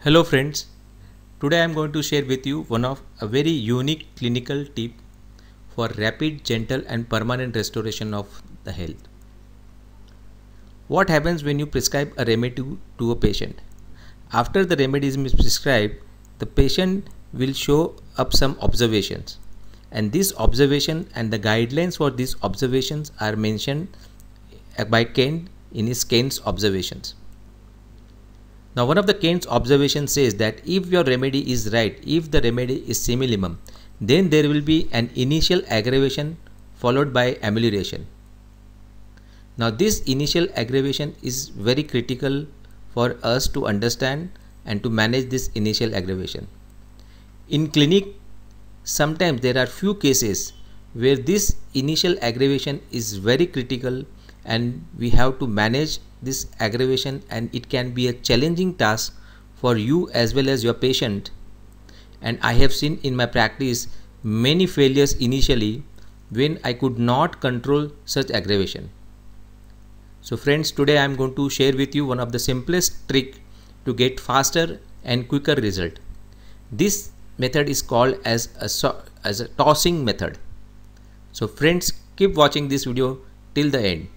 Hello friends, today I am going to share with you one of a very unique clinical tip for rapid, gentle and permanent restoration of the health. What happens when you prescribe a remedy to a patient? After the remedy is prescribed, the patient will show up some observations, and this observation and the guidelines for these observations are mentioned by Jain in his Jain's observations. Now, one of the Jain's observations says that if your remedy is right, if the remedy is similimum, then there will be an initial aggravation followed by amelioration. Now, this initial aggravation is very critical for us to understand and to manage this initial aggravation. In clinic, sometimes there are few cases where this initial aggravation is very critical and we have to manage this aggravation, and it can be a challenging task for you as well as your patient. And I have seen in my practice many failures initially when I could not control such aggravation. So friends, today I am going to share with you one of the simplest trick to get faster and quicker result. This method is called as a tossing method. So friends, keep watching this video till the end.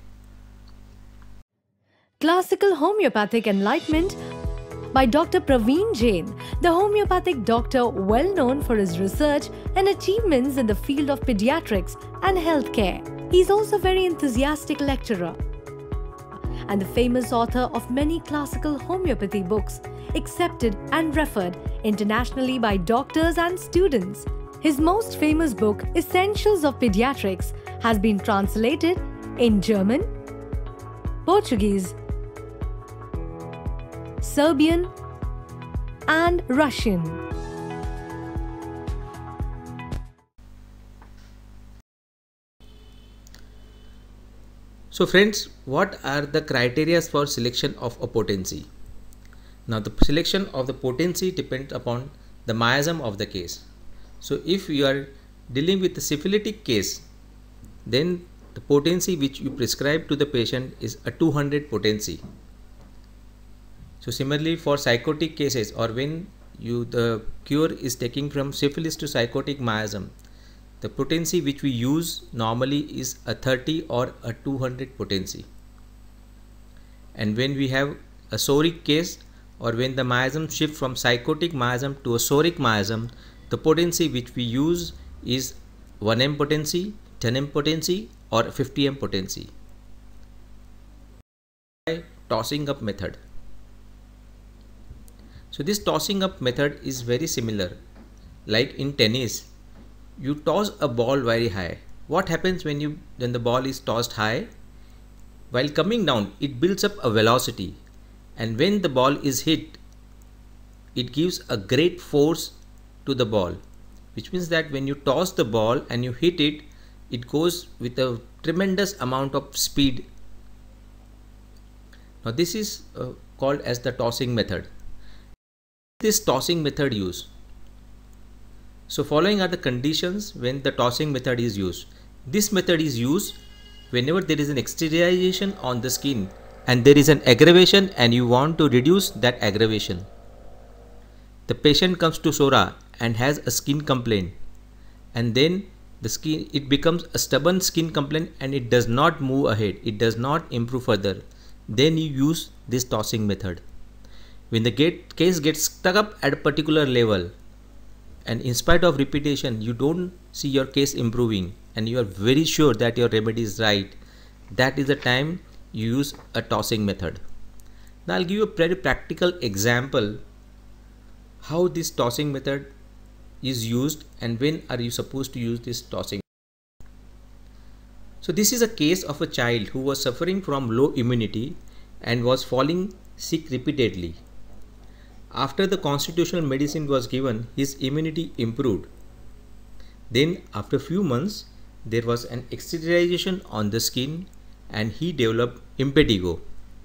Classical Homeopathic Enlightenment by Dr. Pravin Jain, the homeopathic doctor well known for his research and achievements in the field of pediatrics and healthcare. He is also a very enthusiastic lecturer and the famous author of many classical homeopathy books, accepted and referred internationally by doctors and students. His most famous book, Essentials of Pediatrics, has been translated in German, Portuguese, Serbian and Russian. So friends, what are the criteria for selection of a potency? Now the selection of the potency depends upon the miasm of the case. So if you are dealing with the syphilitic case, then the potency which you prescribe to the patient is a 200 potency. So similarly for psychotic cases, or when the cure is taking from syphilis to psychotic miasm, the potency which we use normally is a 30 or a 200 potency. And when we have a Psoric case, or when the miasm shift from psychotic miasm to a Psoric miasm, the potency which we use is 1M potency, 10M potency or 50M potency. By tossing up method. So this tossing up method is very similar. Like in tennis, you toss a ball very high. What happens when the ball is tossed high? While coming down, it builds up a velocity, and when the ball is hit, it gives a great force to the ball, which means that when you toss the ball and you hit it, it goes with a tremendous amount of speed. Now this is called as the tossing method. This tossing method used. So following are the conditions when the tossing method is used. This method is used whenever there is an exteriorization on the skin and there is an aggravation and you want to reduce that aggravation. The patient comes to Sora and has a skin complaint, and then it becomes a stubborn skin complaint and it does not move ahead, it does not improve further. Then you use this tossing method. When the case gets stuck up at a particular level, and in spite of repetition you don't see your case improving and you are very sure that your remedy is right, that is the time you use a tossing method. Now I'll give you a very practical example how this tossing method is used and when are you supposed to use this tossing. So this is a case of a child who was suffering from low immunity and was falling sick repeatedly. After the constitutional medicine was given, his immunity improved. Then after a few months, there was an exteriorization on the skin and he developed impetigo.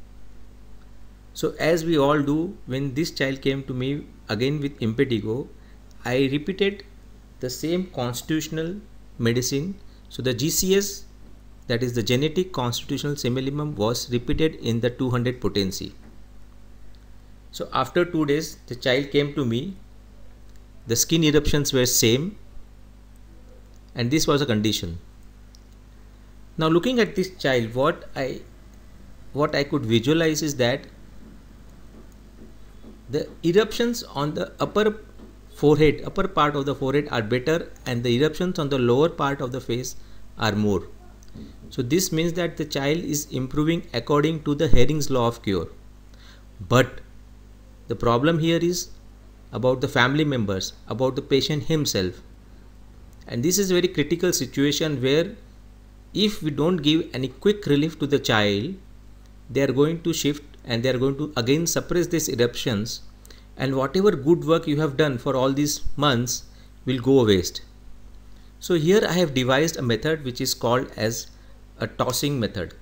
So as we all do, when this child came to me again with impetigo, I repeated the same constitutional medicine. So the GCS, that is the genetic constitutional similimum, was repeated in the 200 potency. So after 2 days, the child came to me. The skin eruptions were same, and this was a condition. Now looking at this child, what I could visualize is that the eruptions on the upper part of the forehead are better, and the eruptions on the lower part of the face are more. So this means that the child is improving according to the Hering's law of cure. But the problem here is about the family members, about the patient himself. And this is a very critical situation where if we don't give any quick relief to the child, they are going to shift and they are going to again suppress these eruptions, and whatever good work you have done for all these months will go waste. So here I have devised a method which is called as a tossing method.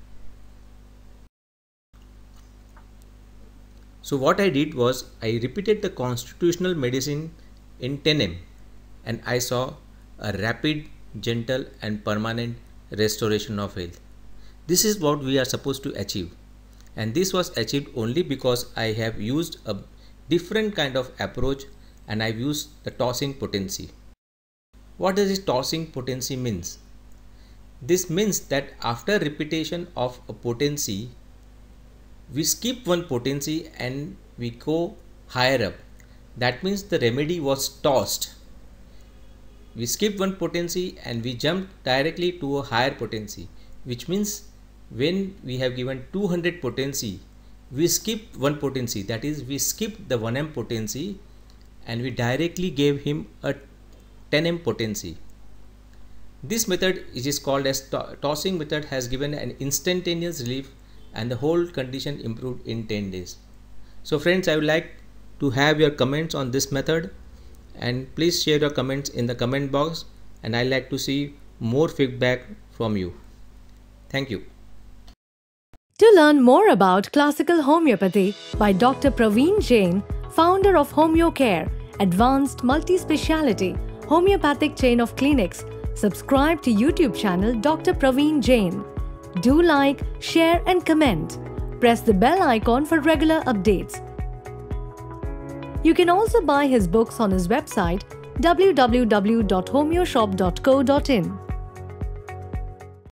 So what I did was I repeated the constitutional medicine in 10m, and I saw a rapid, gentle and permanent restoration of health. This is what we are supposed to achieve, and this was achieved only because I have used a different kind of approach, and I've used the tossing potency. What does this tossing potency means? This means that after repetition of a potency, we skip one potency and we go higher up. That means the remedy was tossed. We skip one potency and we jump directly to a higher potency, which means when we have given 200 potency, we skip one potency, that is we skipped the 1m potency and we directly gave him a 10m potency. This method, which is called as tossing method, has given an instantaneous relief and the whole condition improved in 10 days. So friends, I would like to have your comments on this method, and please share your comments in the comment box, and I like to see more feedback from you. Thank you. To learn more about classical homeopathy by Dr. Pravin Jain, founder of HomeoCare, advanced multi-speciality homeopathic chain of clinics, subscribe to YouTube channel Dr. Pravin Jain. Do like, share and comment. Press the bell icon for regular updates. You can also buy his books on his website www.homeoshop.co.in.